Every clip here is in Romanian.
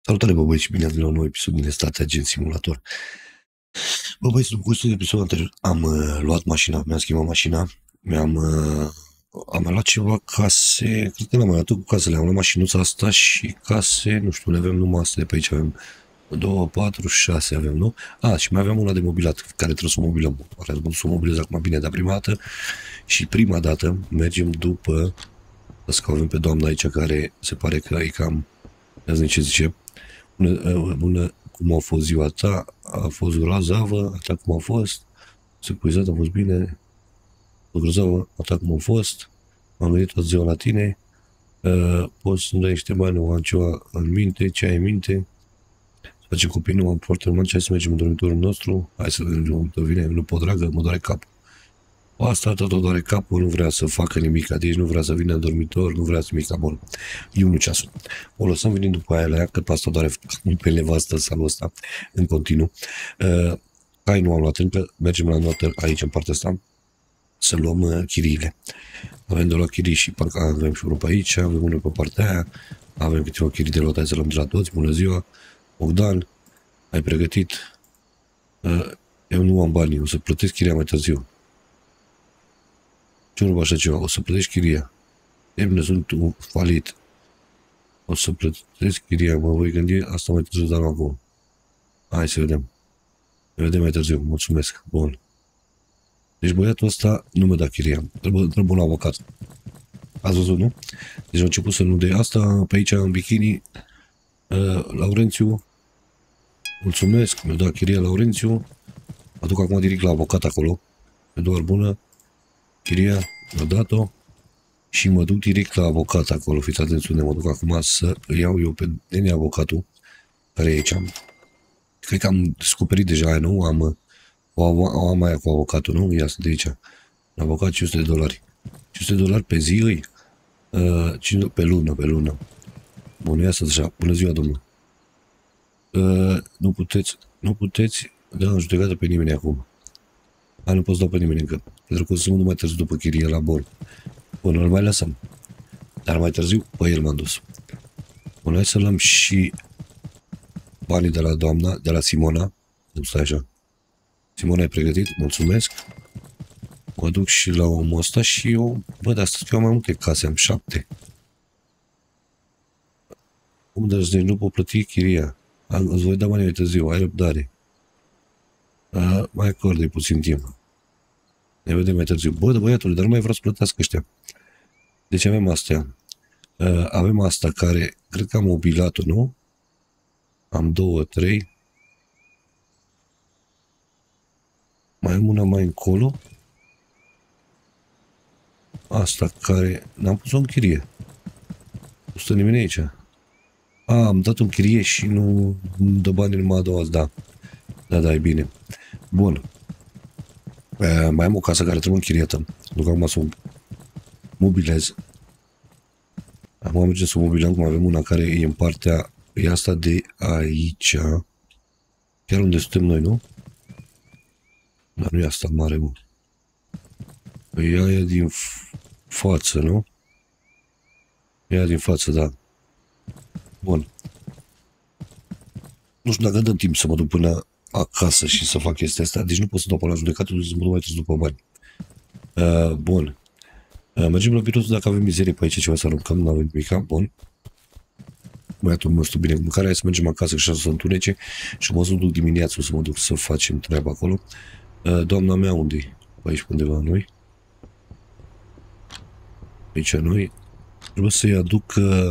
Salutare, bă băieți, și bine ați venit la un nou episod din State Agent Simulator. Bă băieți, după cum episodul anterior, am luat mașina, mi-am schimbat mașina, am mai luat ceva case, cred că l-am mai luat cu casele, am luat mașinuța asta și case, nu știu, le avem numai astea de pe aici, avem 2, 4, 6 avem, nu? Și mai aveam una de mobilat, care trebuie să o mobilăm, are să o mobilez acum bine, dar prima dată mergem după, că avem pe doamna aici care se pare că e cam, azi ce zice, bună, cum a fost ziua ta, a fost grozavă, a ta cum a fost, securizat, a fost bine, grozavă, a ta cum a fost, am venit toată ziua la tine, poți să-mi dai niște bani, am ceva în minte, ce ai în minte, să facem copii, nu am foarte mult, hai să mergem în dormitorul nostru, hai să mergem, vine, nu pot, dragă, mă doare capul. Asta tot o doare capul, nu vrea să facă nimic, deci nu vrea să vină în dormitor, nu vrea să nimic, bun. E 1 ceasul. O lăsăm venind după aia la ea, că pe asta doare pe nevastă salul ăsta, în continuu. Cai nu am luat încă, mergem la notă aici, în partea asta, să luăm chiriile. Avem de luat chirii și parcă avem și unul pe aici, avem unul pe partea aia, avem câteva chirii de luat, hai să luăm de la toți, bună ziua, Bogdan, ai pregătit? Eu nu am bani, o să plătesc chiria mai târziu. Ce nu așa ceva? O să plătești chiria. Bine, sunt un falit. O să plătesc chiria, mă voi gândi, asta mai târziu, dar acum. Hai să vedem. Ne vedem mai târziu, mulțumesc. Bun. Deci băiatul ăsta nu mă da chiria. Trebuie un avocat. Ați văzut, nu? Deci au început să nu dea asta pe aici în bikini. Laurențiu. Mulțumesc, mi-a dat chiria Laurențiu. Mă duc acum direct la avocat acolo. Doar bună. Chiria, mi-a dat-o. Și mă duc direct la avocat acolo, fiți atenți unde mă duc acum să iau eu pe Deni avocatul, care e aici. Cred că am descoperit deja aia, nu? Am aia cu avocatul, nu? Ia sunt de aici. Avocat $500. $500 pe zi îi? Pe lună. Bun, ia să așa. Bună ziua, domnul. Nu puteți da în judecată pe nimeni acum. Nu poți da pe nimeni încă. Pentru că sunt numai târziu după chirie la bol. Bun, îl mai lăsăm. Dar mai târziu, pe el m-am dus. Bun, hai să luăm și banii de la doamna, de la Simona. Nu stai așa. Simona, ai pregătit? Mulțumesc. Mă duc și la omul ăsta și eu, bă, dar astăzi eu am mai multe case, am 7. Cum deci nu pot plăti chiria? Îți voi da banii mai târziu, ai răbdare. Mai acordă-i puțin timp. Ne vedem mai târziu. Bă, de băiatule, dar nu mai vreau să plătească ăștia. Deci avem astea. Avem asta care, cred că am mobilat-o, nu? Am 2, 3. Mai am una mai încolo. Asta care, n-am pus-o în chirie. Nu stă nimeni aici. Am dat în chirie și nu dă bani numai a doua, da. Da, e bine. Bun. Mai am o casă care trebuie închiriată. Duc acum să o mobilez. Acum mergem să o mobilăm, cum avem una care e în partea, e asta de aici. Chiar unde suntem noi, nu? Dar nu e asta mare, mă. E aia din față, nu? E aia din față, da. Bun. Nu știu dacă dăm timp să mă duc până acasă și să fac chestia asta. Deci nu pot să dau pe la judecatul, să mă duc mai târziu după bani. Bun. Mergem la birou dacă avem mizerie pe aici, ceva să aruncăm, nu avem nimic. Bun. Băiatul nostru, bine, mâncare, hai să mergem acasă, că așa să întunece și mă duc dimineața, să mă duc să facem treaba acolo. Doamna mea, unde-i? Aici, undeva noi. Aici noi. Trebuie să-i aduc...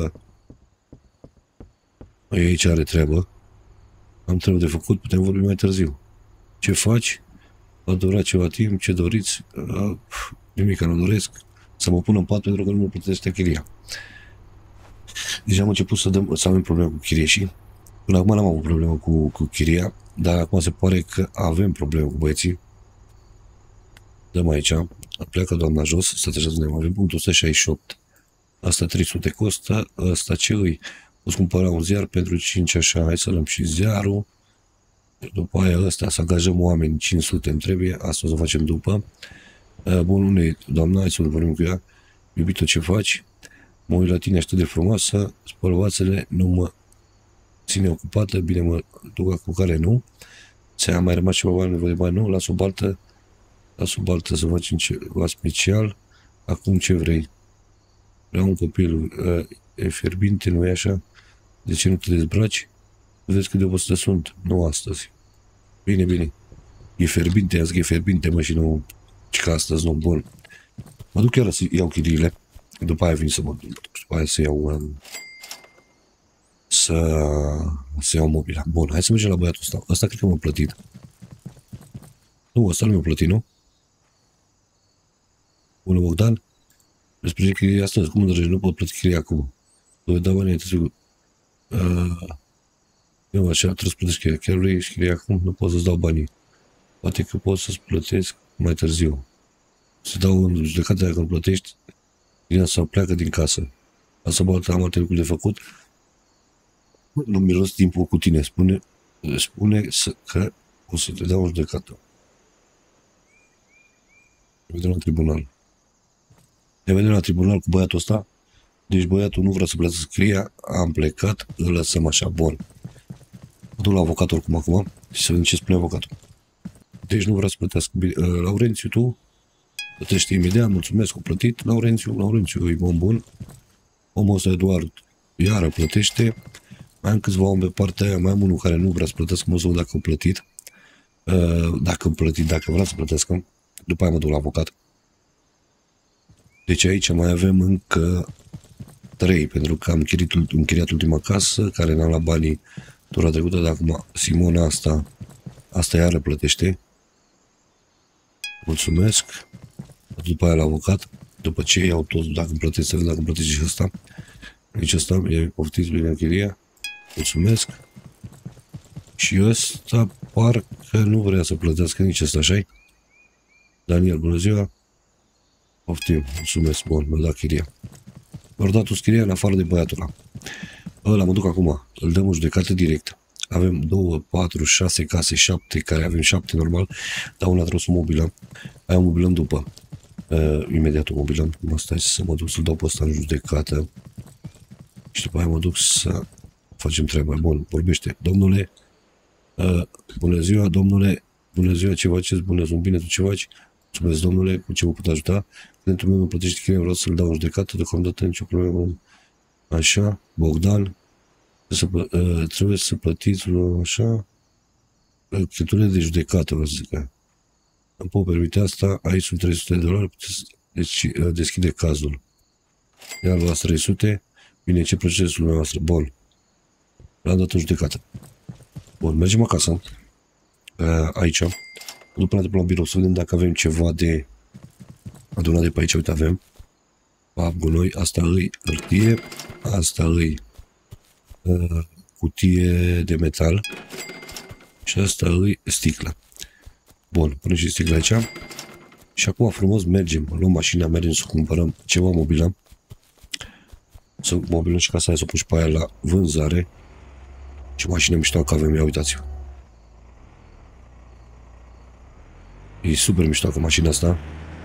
Aici are treabă. Am treabă de făcut, putem vorbi mai târziu. Ce faci? Va dura ceva timp, ce doriți? Nimic, nu doresc. Să mă pun în pat pentru că nu mă plătește chiria. Deci am început să avem probleme cu chirieșii. Până acum n-am avut problemă cu chiria, dar acum se pare că avem probleme cu băieții. Dăm aici. Pleacă doamna jos, stați așa, avem punctul 168. Asta 300 costă, asta ce îi? Poți cumpăra un ziar pentru 5 așa, hai să luăm și ziarul. După aia ăsta să angajăm oameni, 500 îmi trebuie, asta o să facem după. Bun, unde doamna, hai să vorbim cu ea. Iubito, ce faci? Mă uit la tine, ești de frumoasă, spălăvațele, nu mă ține ocupată, bine mă duc cu care nu. Ți-a mai rămas ceva bani, nevoie de bani, nu? Las o baltă să facem ceva special. Acum ce vrei? Vreau un copil, e fierbinte, nu e așa? De ce nu te dezbraci? Vezi cât de obosită sunt. Nu astăzi. Bine, bine. E fierbinte, azi că e fierbinte, mă, și nu... Și că astăzi nu, bun. Mă duc chiar să iau chiriile. După aia vin să mă duc. După aia să iau... să iau mobila. Bun, hai să mergem la băiatul ăsta. Ăsta cred că m-a plătit. Nu, ăsta nu mi-a plătit, nu? Bună, Bogdan. Despre chirie astăzi. Cum îndrăgești? Nu pot plăti chirie acum. Voi da banii, trebuie eu așa, trebuie să plătesc chiria. Chiar vrei chiria acum? Nu pot să-ți dau banii. Poate că pot să-ți plătesc mai târziu. Să dau în judecată dacă îmi plătești, chiria sau pleacă din casă. Asta am alte lucruri de făcut. Nu miros timpul cu tine. Spune că o să te dau în judecată. Ne vedem la tribunal. Ne vedem la tribunal cu băiatul ăsta. Deci băiatul nu vrea să plătească chiria. Am plecat, îl lăsăm așa. Bun. Mă duc la avocatul acum și să vedem ce spune avocatul. Deci nu vrea să plătească. Laurențiu, tu plătești imediat, mulțumesc, că plătit. Laurențiu, e bun. Omul ăsta Eduard iară plătește. Mai am câțiva oameni pe partea aia, mai am unul care nu vrea să plătească, mă să văd dacă a plătit. Dacă vrea să plătească. După aia mă duc la avocat. Deci aici mai avem încă 3, pentru că am închiriat ultima casă, care n-am luat banii tura trecută, dar acum Simona asta iară plătește. Mulțumesc. După aia la avocat, după ce iau tot, dacă îmi plătești, să văd dacă îmi plătești și ăsta. Nici ăsta, poftiți bine închiria. Mulțumesc. Și ăsta parcă nu vrea să plătească nici ăsta, așa-i? Daniel, bună ziua. Poftim, mulțumesc, bun, mi-a dat chiria. Mi-a dat chiria în afară de băiatul ăla. Ăla mă duc acum, îl dăm în judecată direct. Avem 2, 4, 6 case, 7, care avem 7 normal, dar una trebuie să mobilăm. Aia mobilăm după. Imediat o mobilăm. Stai să mă duc să-l dau pe ăsta în judecată. Și după aia mă duc să facem treaba. Bun, vorbește. Domnule, bună ziua, domnule, bună ziua, ce faceți? Bună, sunt bine, tu ce faci? Mulțumesc, domnule, cu ce vă pot ajuta? Clientul meu îmi plătește chiria, vreau să-l dau în judecată, deocamdată nicio problemă. Așa, Bogdan, trebuie să plătiți așa, cheltuielile de judecată, vreau să zic. Îmi pot permite asta, aici sunt $300, deci deschide cazul. Iar luați 300, bine, ce procesul dumneavoastră? Bun, l-am dat în judecată. Bun, mergem acasă, aici, după la birou, să vedem dacă avem ceva de adunat de pe aici, uite, avem pap, gunoi, asta îi hârtie, asta îi cutie de metal și asta îi sticlă. Bun, punem și sticla aici. Și acum frumos mergem, luăm mașina, mergem să cumpărăm ceva mobilă. Să mobilăm și casa aia, să o pun și pe aia la vânzare. Ce mașină mișto că avem, ia uitați-vă. E super mișto că mașina asta.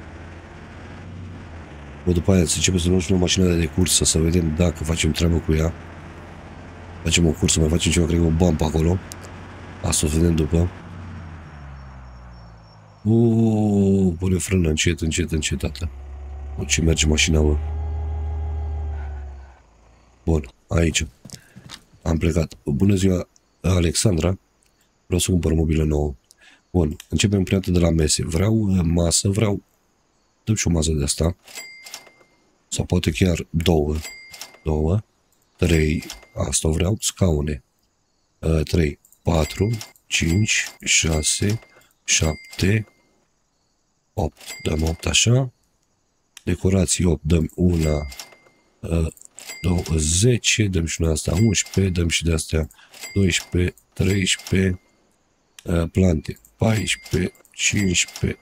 Bă, după aia să începem să luăm și o mașină de cursă, să vedem dacă facem treabă cu ea. Facem o cursă, mai facem ceva, cred că o bump acolo. Asta o să vedem după. Pune frână, încet, tată. Ce merge mașina, bă. Bun, aici. Am plecat. Bună ziua, Alexandra. Vreau să cumpăr mobilă nouă. Bun, începem prima dată de la mese. Vreau masă, dăm și o masă de asta. Sau poate chiar două. 3, asta vreau, scaune. 3, 4, 5, 6, 7, 8. Dăm 8 așa. Decorații 8, dăm una, 2, 10, dăm și una asta 11, dăm și de astea 12, 13, plante 14, 15,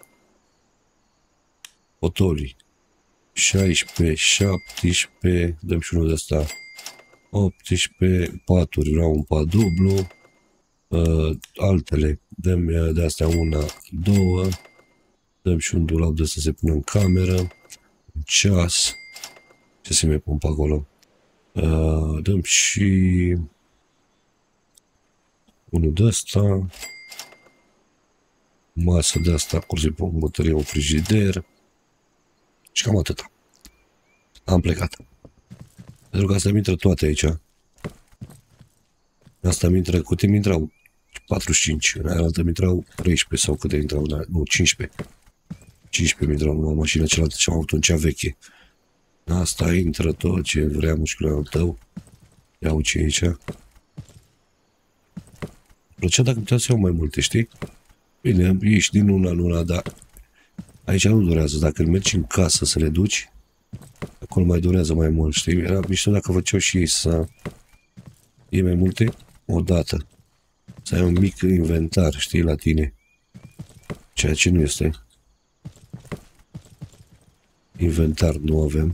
fotolii 16, 17, dăm și unul de asta 18, paturi, vreau un pat dublu, altele, dăm de astea una, 2, dăm și un dulap de să se pună în cameră, un ceas, ce se mai pun pe acolo, dăm și Unul de ăsta. Masă de asta, curse pe bătărie, un frigider. Și cam atâta. Am plecat. Pentru că asta mi intră toate aici. Asta mi intră, câte mi intrau? 45. În aia altă mi intrau 13 sau câte intrau? Nu, 15. 15 mi intrau numai mașina cealaltă și am avut un cea veche. Asta intră tot ce vrea mușchiul tău. Ia uite aici. Plăcea dacă putea să iau mai multe, știi? Bine, ești din una în una, dar aici nu durează. Dacă mergi în casă să le duci, acolo mai durează mai mult, știi? Era mișto dacă făceau și ei să iei mai multe odată. Să ai un mic inventar, știi, la tine. Ceea ce nu este. Inventar nu avem.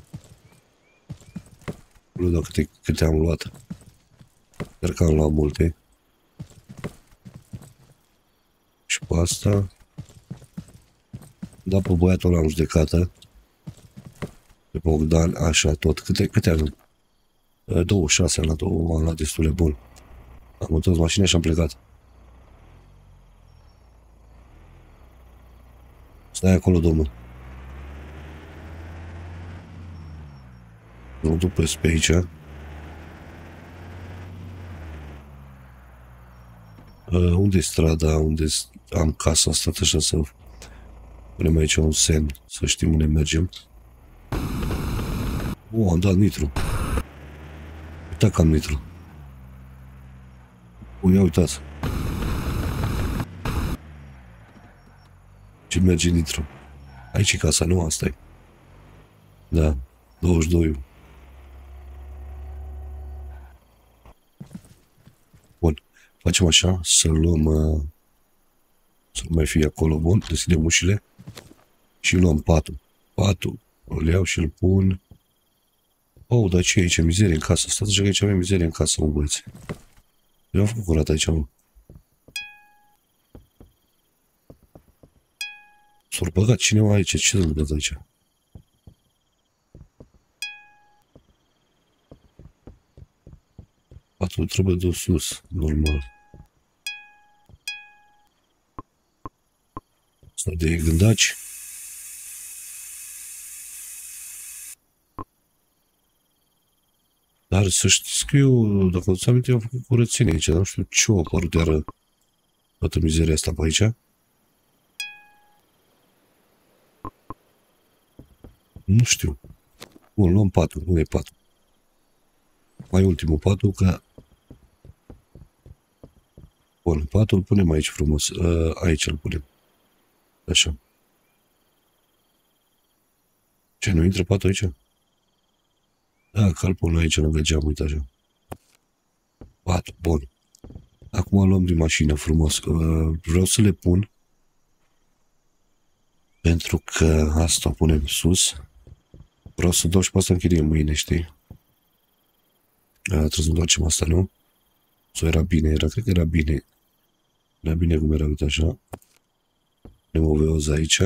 Nu știu câte am luat. Sper că am luat multe. Și pe asta. Da, pe băiatul ăla în judecată. Pe Bogdan, așa, tot. Câte avem? 26 am luat destul de bun. Am întors mașina și am plecat. Stai acolo, domnul. Nu duc pe aici. Unde e strada? Unde am casa asta? Așa să punem aici un semn, să știm unde mergem. Am dat nitru. Uita că am nitru. Ia uitați. Ce merge nitru. Aici e casa, nu? Asta e. Da, 22. Bun. Facem așa, să luăm... să nu mai fie acolo. Bun, deschidem ușile. Și luăm patul. Patul. Îl iau și îl pun... Oh, dar ce e aici? Mizerie în casă. Stați că aici avem mizerie în casă, mă, băieți. Eu am făcut curat aici, mă. S-a băgat cineva aici. Ce s-a băgat aici? Patul trebuie dus sus, normal. Asta de gândaci. Dar să știți că eu, dacă îți aminte, eu am făcut curățenie aici, dar nu știu ce a apărut iară toată mizeria asta pe aici. Nu știu. Bun, luăm patul, nu e patul. Mai ultimul patul, că... Bun, patul îl punem aici frumos. Aici îl punem. Așa. Ce, nu intră patul aici? Da, că îl pun aici lângă geam, uite așa. Patul, bun. Acum luăm din mașină frumos. Vreau să le pun. Pentru că asta o punem sus. Vreau să dau și pe asta în chirie mâine, știi? Trebuie să întoarcem asta, nu? Sau era bine? Cred că era bine. Era bine cum era, uite așa. Punem o veoză aici.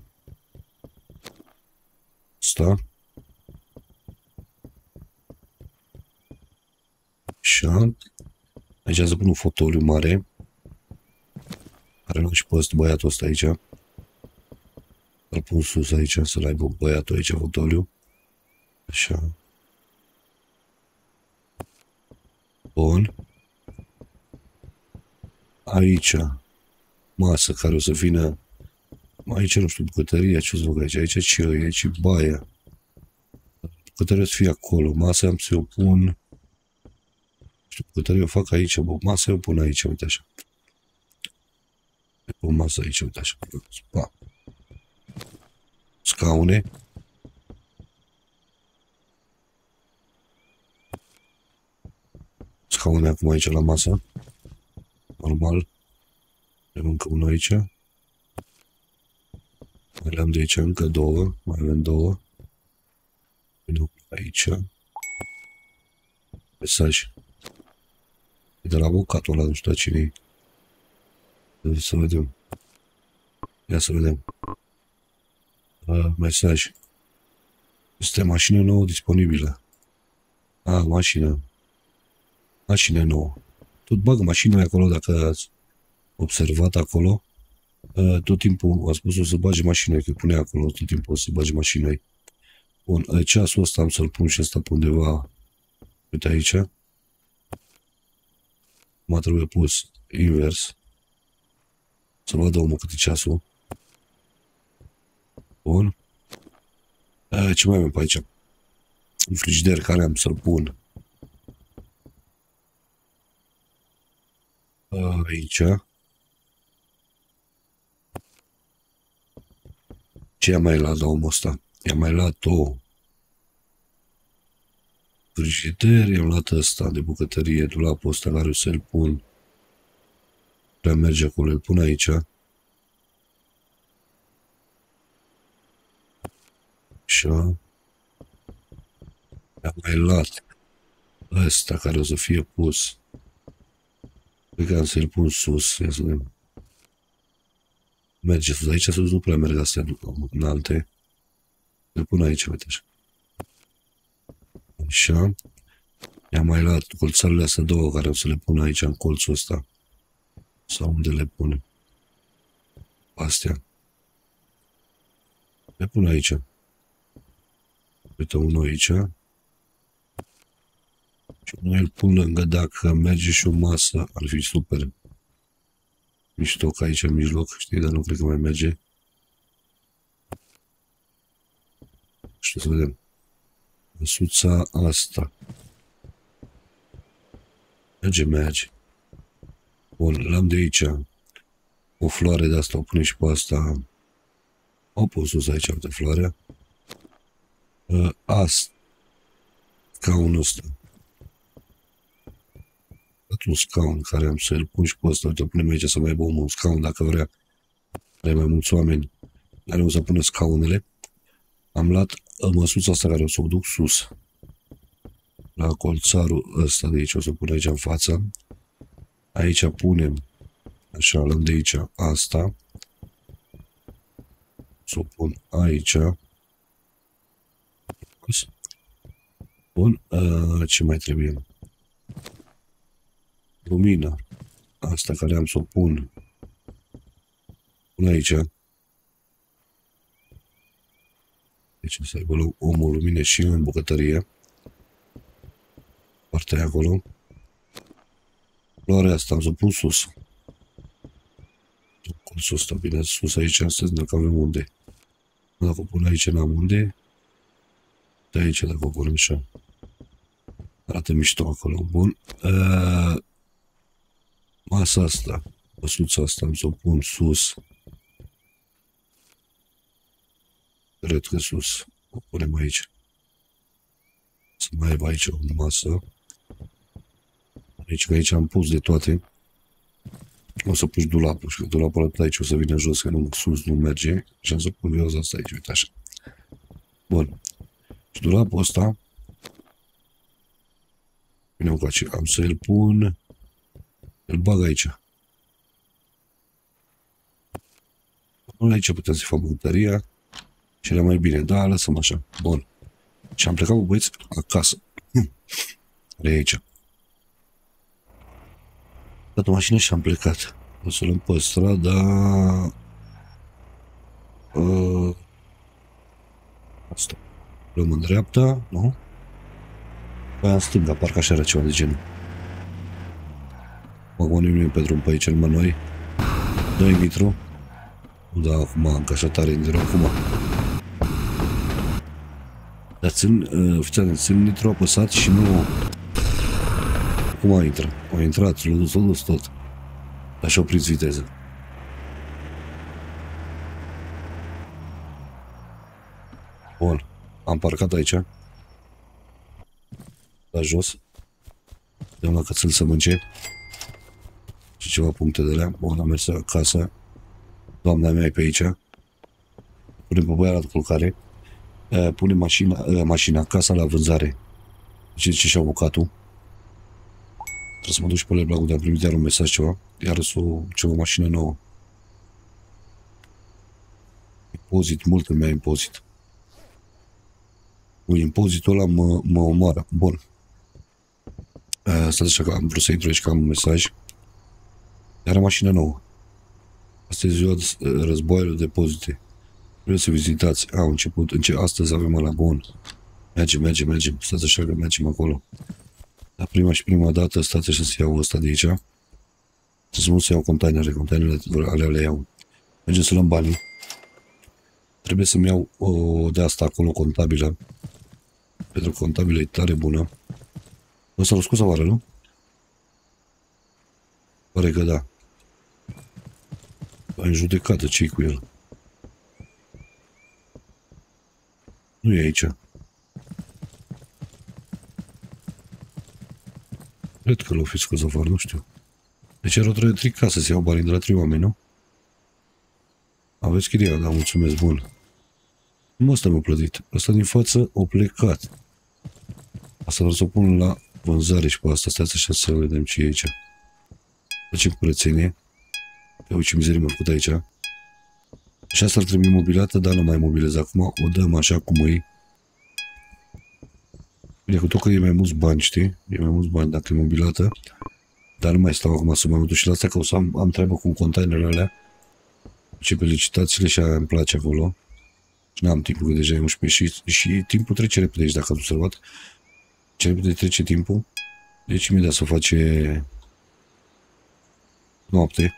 Asta. Așa. Aici să pun un fotoliu mare. Care l-am și pe ăsta, băiatul ăsta aici. Îl pun sus aici, să-l aibă băiatul aici, fotoliu. Așa. Bun. Aici. Masă care o să vină. Aici, nu știu, bucătăria, ce o să fac aici? Aici ce e? Aici e baia. Bucătăria o să fie acolo. Masa am să o pun... Bucătăria o fac aici, bă. Masa o pun aici, uite așa. Pun masa aici, uite așa. Pa. Scaune. Scaune acum aici la masă. Normal. Avem încă unul aici. Mai le-am de aici încă două. Mai avem două. Venim aici. Mesaj. E de la avocatul ăla, nu știu cine e. Să vedem. Ia să vedem. Mesaj. Este mașină nouă disponibilă. Mașină. Mașină nouă. tot bagă mașina acolo, dacă ați observat acolo. Tot timpul a spus o să bage mașina, că pune acolo, tot timpul o să bage mașina. Bun, ceasul ăsta am să-l pun și ăsta pe undeva, uite aici. Mă trebuie pus invers. Să-l vadă omul cât e ceasul. Bun. Ce mai avem pe aici? Un frigider care am să-l pun aici. Ce i-am mai luat la omul ăsta? I-am mai luat o frigider, i-am luat ăsta de bucătărie, dulapul ăsta care o să-l pun. Prea merge acolo, îl pun aici. Așa. I-am mai luat ăsta care o să fie pus. Cred că am să-l pun sus, ia să vedem. Merge sus, aici sus nu prea merg astea înalte. Îl pun aici, uite așa. Așa. I-am mai luat colțarele astea două care o să le pun aici în colțul ăsta. Sau unde le punem. Astea. Le pun aici. Uite unul aici. Și unul îl pun lângă, dacă merge și o masă, ar fi super. Mișto ca aici în mijloc, știi, dar nu cred că mai merge. Știu să vedem. Măsuța asta. Merge. Bun, l-am de aici. O floare de asta, o punem și pe asta. O pun sus aici, uite floarea. Asta. Scaunul ăsta. Un scaun care am să-l pun și pe ăsta. Uite, punem aici să mai aibă un scaun dacă vrea. Are mai mulți oameni. Are o să pună scaunele. Am luat măsuța asta care o să o duc sus. La colțarul ăsta de aici, o să pun aici în față. Aici punem, așa, luăm de aici asta. Să o pun aici. Bun, ce mai trebuie? Lumina. Asta care am să o pun. Pun aici. Deci să aibă omul lumine și în bucătărie. Partea acolo. Floarea asta am să pun sus. Colțul ăsta, bine, sus aici, astăzi, dacă avem unde. Dacă o pun aici, n-am unde. De aici, dacă o punem așa. Arată mișto acolo. Bun. Masa asta, măsuța asta, am să o pun sus. Cred că sus. O punem aici. Să mai aibă aici o masă. Aici, că aici am pus de toate. O să pun dulapul și că dulapul ăla aici o să vină jos, că nu sus nu merge. Și am să pun eu asta aici, uite așa. Bun. Și dulapul ăsta vine cu aceea. Am să îl pun. Îl bag aici. Aici putem să fac bucătăria. Cele mai bine. Da, lăsăm așa. Bun. Și am plecat cu băieți acasă. De aici. Dat o mașină și am plecat. O să luăm pe strada. Asta. Luăm în dreapta, nu? Păi în stânga, parcă așa era ceva de genul. Acum nu pe drum pe aici, numai noi. Dă-i Mitru. Da, acum, încă așa tare în direct, acum. Dar țin Nitro apăsat și nu... Acum intră. A intrat, s-a dus tot. Dar și-a oprit viteză. Bun. Am parcat aici. La jos. Dăm la cățel să mânce. Și ceva puncte de alea. Bun, am mers acasă. Doamna mea e pe aici. Punem pe băia la culcare. Punem mașina, casa la vânzare. Ce și-a avocatul. Trebuie să mă duc și pe Lerblagul de am primit iar un mesaj ceva. Iar ceva mașină nouă. Impozit, mult îmi ia impozit. Cu impozitul ăla mă omoară. Bun. Stați așa că am vrut să intru aici că am un mesaj. Era mașină nouă. Asta e ziua războaiului depozite. Vreau să vizitați. Au început. Astăzi avem la bun. Mergem. Stați așa că mergem acolo. La prima dată, stați așa să iau ăsta de aici. Trebuie să iau containerele alea le iau. Mergem să luăm banii. Trebuie să-mi iau o de asta acolo contabilă. Pentru că contabilă e tare bună. Ăsta l-a scos afară, nu? Pare că da. În judecată, ce-i cu el? Nu e aici. Cred că l-au fi scos afară, nu știu. Deci erau 3 case să iau banii de la 3 oameni, nu? Aveți chiria, da, mulțumesc, bun. Nu ăsta mi-a plătit. Ăsta din față o plecat. Asta vreau să o pun la vânzare și pe asta. Stați așa să vedem ce e aici. Facem curățenie. Ia uite ce mizerie m-a făcut aici. Și asta ar trebui mobilată, dar nu mai mobilez acum. O dăm așa cum e. Bine, cu tot că e mai mulți bani, știi? E mai mulți bani dacă e mobilată. Dar nu mai stau acum să mai mă duc și la asta, că o să am treabă cu containerele alea. Ce pe licitațiile și aia îmi place acolo. Și n-am timpul, că deja e 11 și timpul trece repede aici, dacă ați observat. Ce repede trece timpul. Deci imediat să face noapte.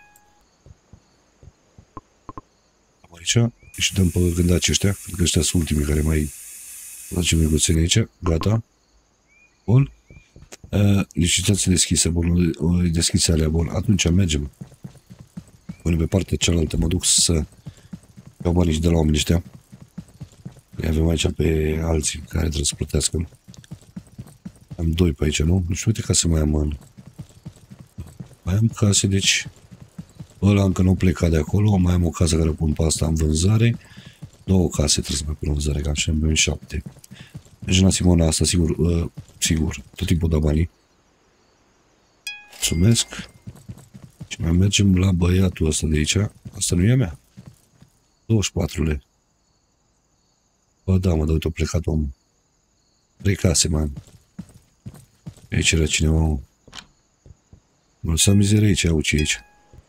Aici și dăm pe gândaci ăștia, cred că ăștia sunt ultimii care mai facem negoțeni aici. Gata. Bun. Licitație deschisă, bun, deschise alea, bun. Atunci mergem. Până pe partea cealaltă mă duc să iau banii și de la oamenii ăștia. Îi avem aici pe alții care trebuie să plătească. Am 2 pe aici, nu? Nu știu, uite case mai am. Mai am case, deci ăla încă nu pleca de acolo. Mai am o casă care o pun pe asta în vânzare. 2 case trebuie să mai pun în vânzare, că așa am 7. Deci la Simona asta, sigur, tot timpul da banii. Mulțumesc. Și mai mergem la băiatul ăsta de aici. Asta nu e a mea. 24 lei. Bă, da, mă, dar uite, a plecat omul. 3 case, man. Aici era cineva, mă. Mă lăsa mizerie aici, au ce aici.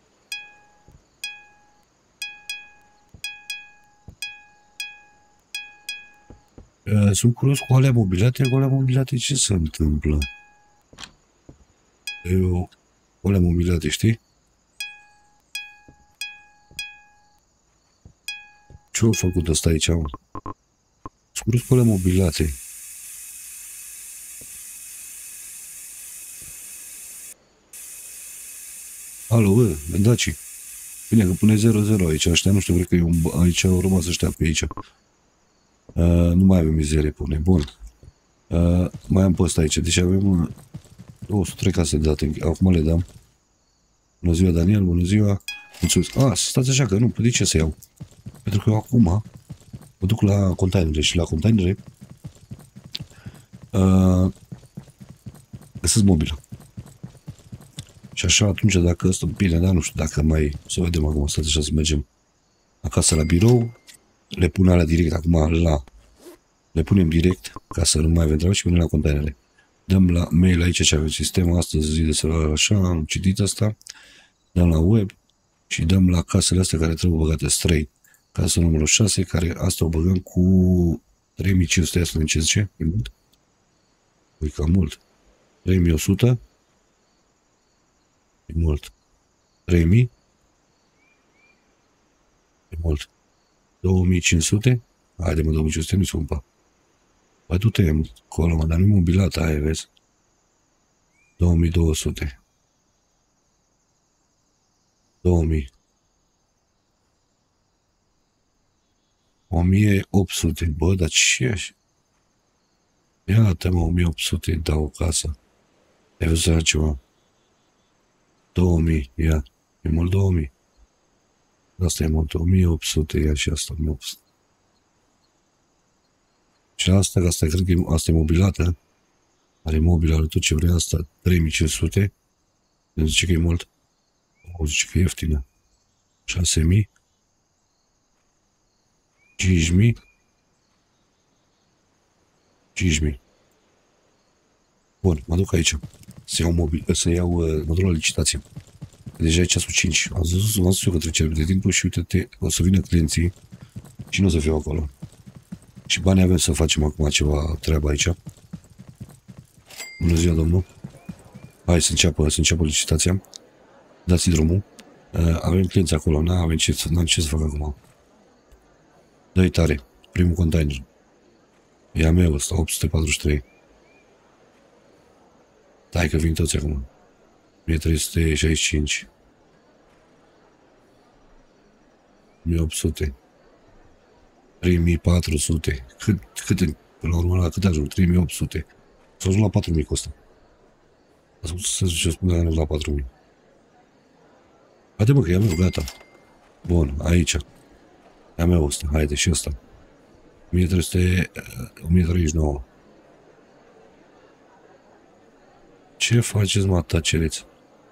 Sunt curios cu alea mobilate, ce se întâmplă? Cu alea mobilate, știi? Ce-au făcut ăsta aici, mă? Sunt curios cu alea mobilate. Alo, bă, gândaci. Bine, că pune 0-0 aici, ăștia, nu știu, cred că e aici au rămas ăștia pe aici. Nu mai avem mizerie, pune, bun. Mai am pe ăsta aici, deci avem 203 case de date, acum le dăm. Bună ziua, Daniel, bună ziua. Mulțumesc. Stați așa, că nu, de ce să iau? Pentru că eu acum mă duc la containere și la containere găsesc mobilă. Și așa, atunci, dacă ăsta, bine, dar nu știu dacă mai, să vedem acum, stați așa să mergem acasă la birou, le pun alea direct acum le punem direct, ca să nu mai avem treabă și punem la containere. Dăm la mail aici ce avem sistemul astăzi, zi de să așa, am citit asta, dăm la web și dăm la casele astea care trebuie băgate straight. Casa numărul 6, care asta o băgăm cu 3500, asta ce zice? E mult? E cam mult. 3100? E mult. 3000? E mult. 2500? Haide, mă, 2500 nu-i scumpă. Păi du-te acolo, mă, dar nu-i mobilată aia, vezi? 2200. 2000. 1800. Bă, dar ce așa? Iată, mă, 1800 dau o casă. Ai văzut așa ceva? 2000, ia. E mult 2000. Asta e mult, 1800, ia și asta, 1800. Și asta, că asta, cred că asta e mobilată. Are mobil, are tot ce vrea asta, 3500. Nu zice că e mult. O zice că e ieftină. 6000. 5000. 5000. Bun, mă duc aici. să iau modul la licitație. Deja e ceasul 5. Am zis eu că trece de timpul și uite-te, o să vină clienții și nu o să fiu acolo. Și banii avem să facem acum ceva treabă aici. Bună ziua, domnul. Hai să înceapă licitația. Dați drumul. Avem clienți acolo, n-am ce să fac acum. Dă-i tare. Primul container. E a meu ăsta, 843. Stai că vin toți acum. 1365. 1800. 3400. Cât la urmă la cât ajung? 3800. Să ajung la 4000 costă. Să zic ce spune la 4000. Haide mă, că e a meu, gata. Bun, aici. E a meu ăsta, haide și ăsta. 1039. Ce faceți, mă, taceriți?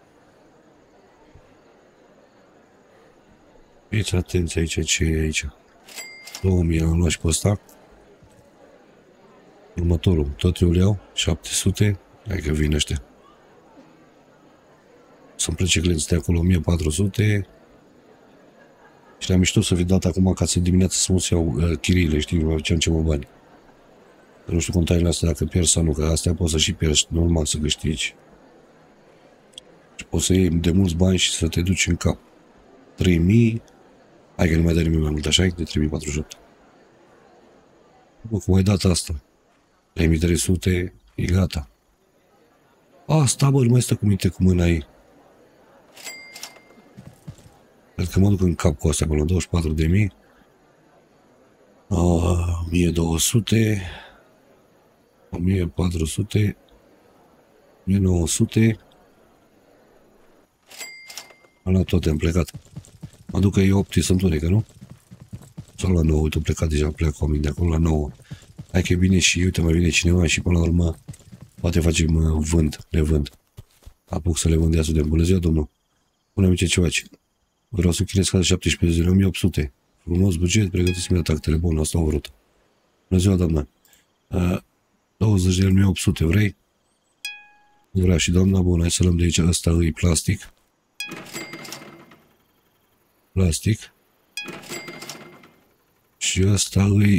Fiți atenți aici, ce e aici. 2000 am luat și pe ăsta. Următorul, tot eu le iau, 700. Hai că vin ăștia. Să-mi plece clienții de acolo, 1400. Și le-am mișto să vi dat acum ca să dimineața să nu-ți iau chiriile, știi, vă ce am bani. Nu știu containerele astea dacă pierd sau nu, că astea poți să și pierzi, normal să câștigi. Și poți să iei de mulți bani și să te duci în cap. 3000. Hai că nu mai dă nimic mai mult, așa de 3048. Bă, cum ai dat asta? 3300, e gata. Asta, bă, nu mai stă cu minte cu mâna ei. Cred că mă duc în cap cu asta acolo, 24.000. 1200. 1400. 1900. Am luat toate, am plecat. Mă duc că e 8 să întunecă, nu? Sau la 9, uite, am plecat deja, plec cu oamenii de acolo la 9. Hai că e bine și uite, mai vine cineva și până la urmă poate facem le vând. Apuc să le vând de de bună ziua, domnul. Pune-mi ce faci. Vreau să chinesc ca 17 zile, 1800. Frumos buget, pregătiți-mi tactele, bun, asta au vrut. Bună ziua, doamnă. 20 de 1800, vrei? Vrea și doamna, bun, hai să luăm de aici, ăsta e plastic. Plastic. Și ăsta e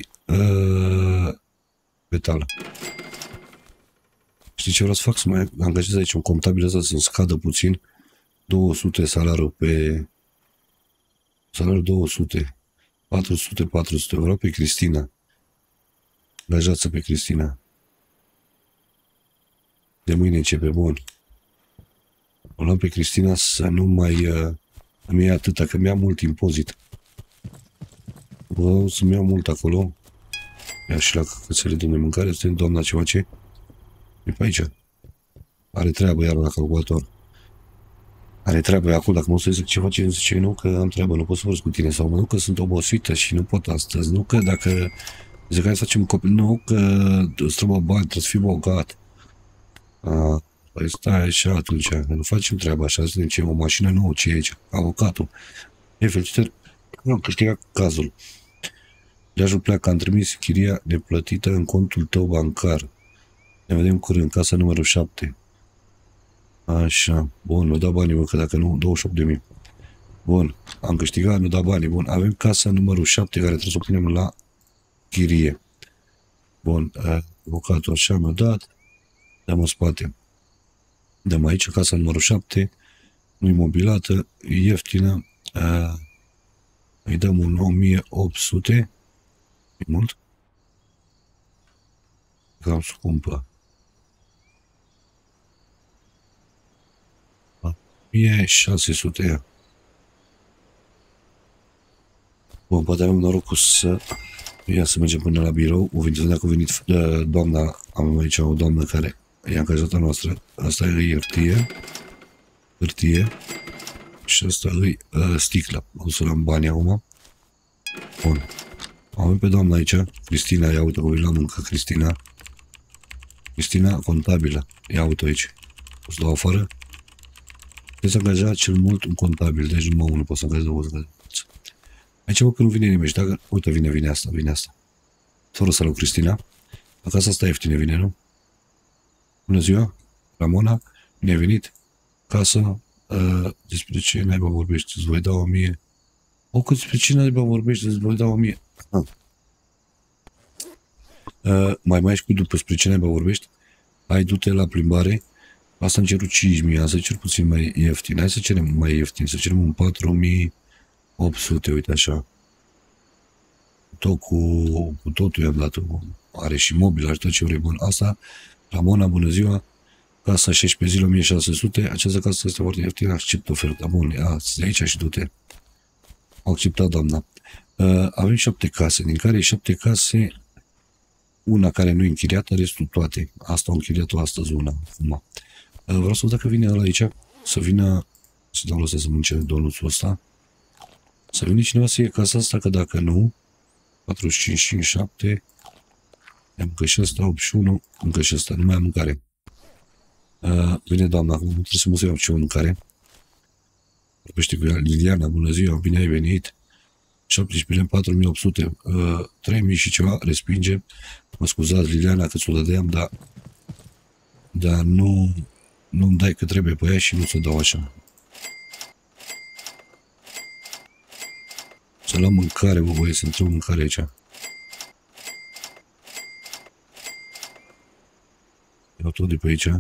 metal. Știi ce vreau să fac? Să mai angajez aici un contabil ăsta să-mi scadă puțin. 200 salariul pe... Salariul 200. 400. Vreau pe Cristina. Angajați pe Cristina. De mâine începe, bun. O luăm pe Cristina să nu mai îmi ia atâta, că mi-a mult impozit. Vreau să-mi iau mult acolo. Ia și la cățele de mâncare. Este doamna ce face? E pe aici. Are treabă iar la calculator. Are treabă acolo. Dacă mă să zic ce face, zice nu că am treabă, nu pot să vorbesc cu tine. Sau nu că sunt obosită și nu pot astăzi. Nu că dacă zic hai să facem copil. Nu că îți trebuie bani, trebuie să fii bogat. Păi stai așa atunci, că nu facem treaba așa, să zicem o mașină nouă, ce e aici? Avocatul. E, felicitări, am câștigat cazul. Leajul pleacă, am trimis chiria neplătită în contul tău bancar. Ne vedem curând, casa numărul 7. Așa, bun, nu da banii, bă, că dacă nu, 28.000. Bun, am câștigat, nu da banii, bun. Avem casa numărul 7 care trebuie să o punem la chirie. Bun, avocatul așa mi-a dat. Dăm în spate. Dăm aici, casa numărul 7. Nu-i mobilată, e ieftină. Îi dăm un 1800. E mult? Cam scumpă. 1600, ia. Bun, poate avem norocul să... Ia să mergem până la birou. O venit, dacă a venit doamna, am aici o doamnă care e angajata noastră. Asta e hârtie. Și asta e sticlă. O să luăm bani acum. Bun. Avem pe doamna aici, Cristina, ia uite, o la muncă, Cristina. Cristina, contabilă. Ia uite aici. O să dau afară. Trebuie să angaja cel mult un contabil, deci numai unul pot să angajez două. Aici văd că nu vine nimeni și dacă... Uite, vine asta. Fără să luăm Cristina. Acasă asta ieftine vine, nu? Bună ziua, Ramona. Bine ai venit? Casa? Despre ce naiba vorbești? Îți voi da 1000. O, că despre ce naiba vorbești? Îți voi da 1000. Mai ești cu după spre ce naiba vorbești? Hai, du-te la plimbare. Asta am cerut 5000, asta cer puțin mai ieftin. Hai să cerem mai ieftin, să cerem un 4800, uite așa. Tot cu totul i-am dat. Are și mobil, are tot ce vrei bun. Asta, Ramona, bună ziua. Casa 16 zile, 1600. Această casă este foarte ieftină, accept oferta. Bun, de aici și du-te. Au acceptat, doamna. Avem 7 case, din care 7 case, una care nu e închiriată, restul toate. Asta au închiriat-o astăzi una. Acum. Vreau să văd dacă vine ăla aici, să vină, să dau lăsă să mânce donuțul ăsta, să vină cineva să iei casa asta, că dacă nu, 45, 57, încă și ăsta, 81, încă și ăsta, nu mai am mâncare. Vine doamna, acum trebuie să mă să iau ce o mâncare. Vorbește cu ea, Liliana, bună ziua, bine ai venit. 17 4800, 3000 și ceva, respinge. Mă scuzați, Liliana, că ți-o dădeam, dar nu-mi dai că trebuie pe ea și nu ți-o dau așa. Să luăm mâncare, mă, băie, să intrăm mâncare aici. Iau tot de pe aici.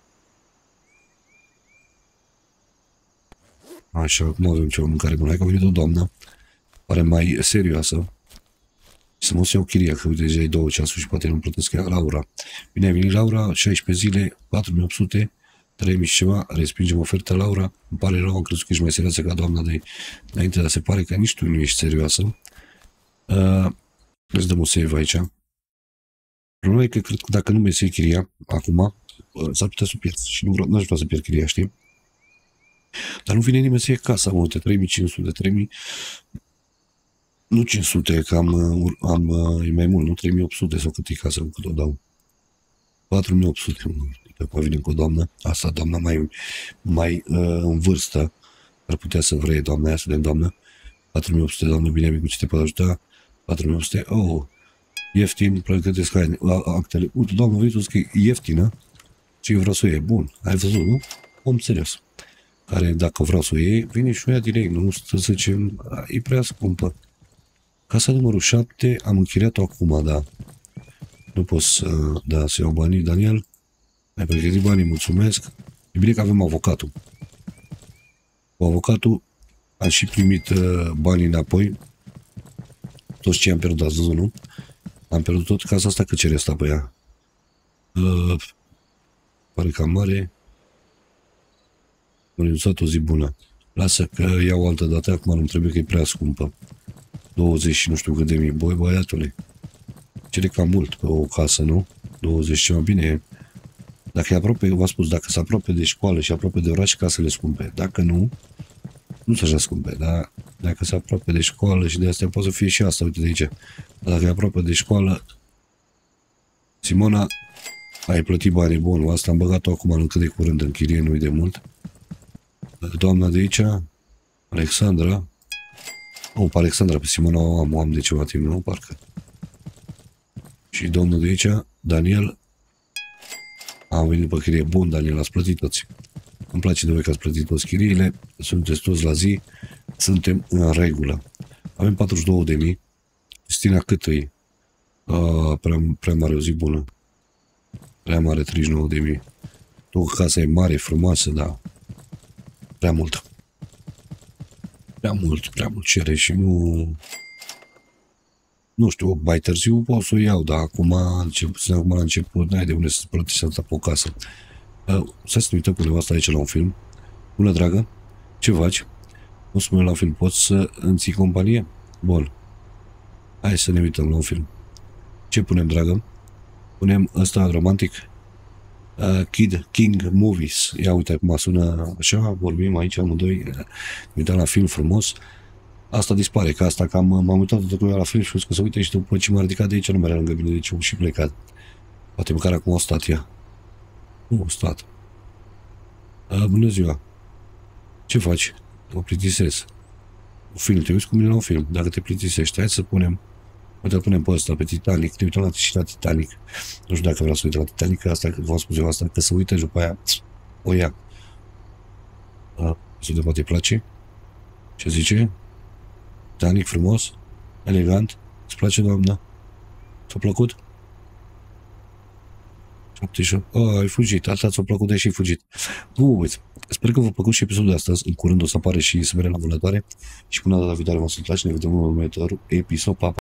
Așa, acum avem ceva mâncare bună. Hai că a venit o doamnă, pare mai serioasă. Să mă iau chiria, că uite, deja e 2 ceasuri și poate nu plătesc ea. Laura. Bine ai venit, Laura, 16 zile, 4800, 3000 și ceva, respingem oferta, Laura. Îmi pare rău, am crezut că ești mai serioasă ca doamna de înainte, dar se pare că nici tu nu ești serioasă. Îți dăm o save aici. Problema e că cred că dacă nu mi-e să chiria, acum, s-ar putea să o pierd și n-aș vrea să pierd chiria, știi? Dar nu vine nimeni să iei casa, mă, uite, 3500, 3000, nu 500, că e mai mult, nu 3800 sau cât e casa, cât o dau. 4800, după vine cu o doamnă, asta doamna mai în vârstă, ar putea să vrei doamna aia, să vedem doamnă. 4800, doamnă, bine, amicu, ce te poate ajuta? 4800, ieftin, pregătesc haine, actele. Uite, doamnă, vezi că e ieftină, ce eu vreau să o iei, bun, ai văzut, nu? Om serios. Care, dacă vreau să o iei, vine și o ia direct, nu să zicem, e prea scumpă. Casa numărul 7, am închiriat-o acum, da. Nu pot să iau banii, Daniel. Ai pregătit banii, mulțumesc. E bine că avem avocatul. Cu avocatul am și primit banii înapoi. Toți ce am pierdut, ați văzut, nu? Am pierdut tot casa asta, că ce resta pe ea? Pare cam mare. Am renunțat o zi bună. Lasă că iau o altă dată, acum nu trebuie că e prea scumpă. 20 și nu știu cât de mii. Băi, băiatule, cere cam mult pe o casă, nu? 20 ceva bine. Dacă e aproape, v-am spus, dacă se apropie de școală și aproape de oraș, casele scumpe. Dacă nu, nu sunt așa scumpe, dar dacă se apropie de școală și de astea, poate să fie și asta, uite de aici. Dar dacă e aproape de școală, Simona, ai plătit banii, bun, asta am băgat-o acum încă de curând în chirie, nu-i de mult. Doamna de aici, Alexandra, pe Alexandra, pe Simona o am de ceva timp, nu? Parcă. Și domnul de aici, Daniel, am venit pe chirie. Bun, Daniel, ați plătit toți. Îmi place de voi că ați plătit toți chiriile, sunteți toți la zi, suntem în regulă. Avem 42.000. Cristina, cât e? Prea mare, o zi bună. Prea mare, 39.000. Tu, casa e mare, frumoasă, dar prea mult. Prea mult cere și nu știu, mai târziu pot să o iau, dar acum la început, n-ai de unde să-ți plătești asta pe o casă. Să ne uităm cu nevasta aici la un film. Bună, dragă, ce faci? O să mă la un film, poți să îmi ții companie? Bun. Hai să ne uităm la un film. Ce punem, dragă? Punem ăsta romantic? Kid King Movies. Ia uite acum sună așa, vorbim aici amândoi, ne uităm la film frumos. Asta dispare, că asta cam m-am uitat tot la film și că să uite și după ce m-a ridicat de aici nu mai era lângă mine, deci am și plecat. Poate măcar acum o stat ea. Nu, o stat. Bună ziua. Ce faci? Mă plictisesc. Un film, te uiți cu mine la un film. Dacă te plictisești, hai să punem. Uite, punem pe ăsta, pe Titanic. Te uităm și la Titanic. Nu știu dacă vreau să uit la Titanic, că asta, v-am spus eu asta, că să uite după aia. o ia. Să de poate place. Ce zice? Danic frumos, elegant. Îți place, doamna? Ți-a plăcut? 78. Ai fugit. Asta ți-a plăcut, deși ai fugit. Bun, sper că v-a plăcut și episodul de astăzi. În curând o să apare și Smerena Vânătoare. Și până data viitoare vă să ne vedem în următorul episod. Pa, pa.